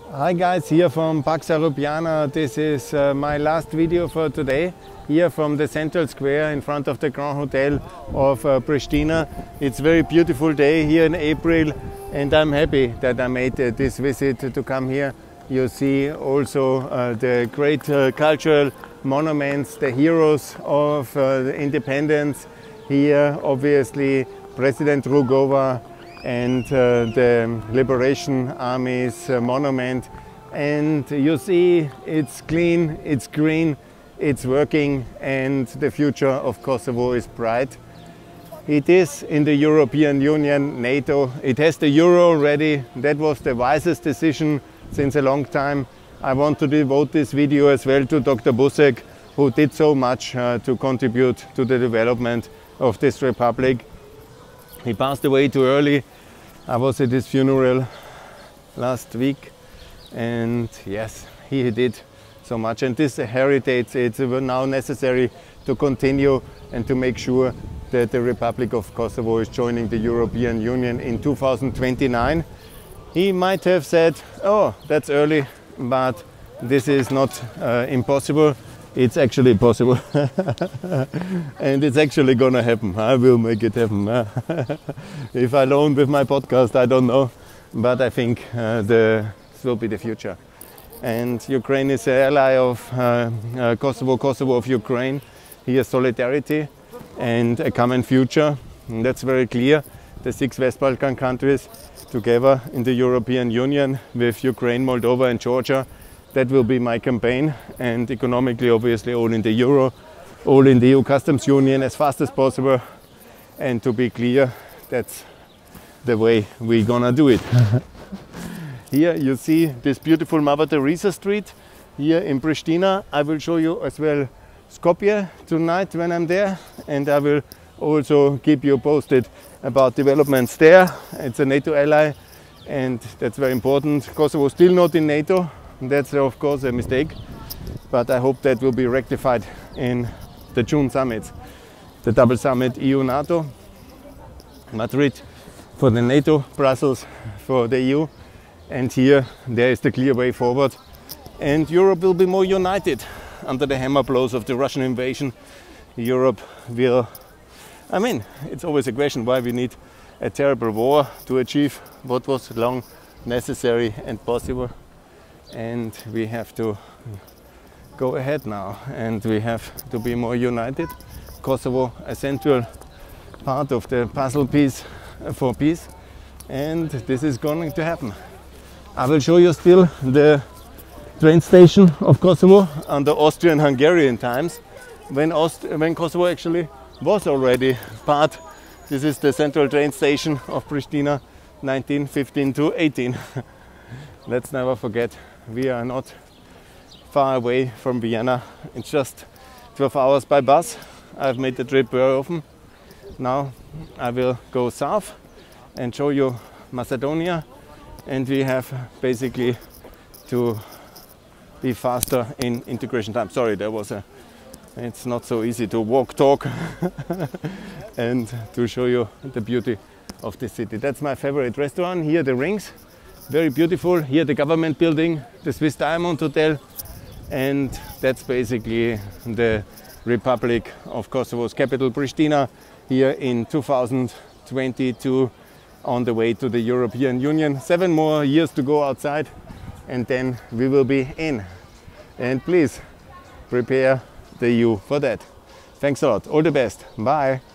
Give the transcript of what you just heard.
Hi guys, here from Pax Europiana. This is my last video for today, here from the central square in front of the Grand Hotel of Pristina. It's a very beautiful day here in April, and I'm happy that I made this visit to come here. You see also the great cultural monuments, the heroes of the independence. Here obviously President Rugova and the Liberation Army's monument, and you see it's clean, it's green, it's working, and the future of Kosovo is bright. It is in the European Union, NATO, it has the euro already. That was the wisest decision since a long time. I want to devote this video as well to Dr. Buzek, who did so much to contribute to the development of this republic. He passed away too early. I was at his funeral last week, and yes, he did so much. And this heritage, it's now necessary to continue and to make sure that the Republic of Kosovo is joining the European Union in 2029. He might have said, oh, that's early, but this is not impossible. It's actually possible. And it's actually gonna happen. I will make it happen. If I alone with my podcast, I don't know, but I think this will be the future. And Ukraine is an ally of Kosovo, Kosovo of Ukraine. Here solidarity and a common future, and that's very clear. The 6 West Balkan countries together in the European Union with Ukraine, Moldova and Georgia. That will be my campaign, and economically obviously all in the euro, all in the EU customs union as fast as possible. And to be clear, that's the way we're gonna do it. Here you see this beautiful Mother Teresa street here in Pristina. I will show you as well Skopje tonight when I'm there, and I will also keep you posted about developments there. It's a NATO ally, and that's very important. Kosovo is still not in NATO. That's of course a mistake, but I hope that will be rectified in the June summits. The double summit EU-NATO, Madrid for the NATO, Brussels for the EU, and here there is the clear way forward. And Europe will be more united under the hammer blows of the Russian invasion. Europe will, I mean, it's always a question why we need a terrible war to achieve what was long necessary and possible. And we have to go ahead now, and we have to be more united. Kosovo, a central part of the puzzle piece for peace, and this is going to happen. I will show you still the train station of Kosovo under Austrian-Hungarian times, when Kosovo actually was already part. This is the central train station of Pristina, 1915 to 18. Let's never forget. We are not far away from Vienna. It's just 12 hours by bus. I've made the trip very often. Now I will go south and show you Macedonia, and we have basically to be faster in integration time. Sorry, it's not so easy to walk, talk and to show you the beauty of the city. That's my favorite restaurant here, the Rings. Very beautiful. Here the government building, the Swiss Diamond Hotel, and that's basically the Republic of Kosovo's capital, Pristina, here in 2022 on the way to the European Union. 7 more years to go outside, and then we will be in. And please prepare the EU for that. Thanks a lot. All the best. Bye.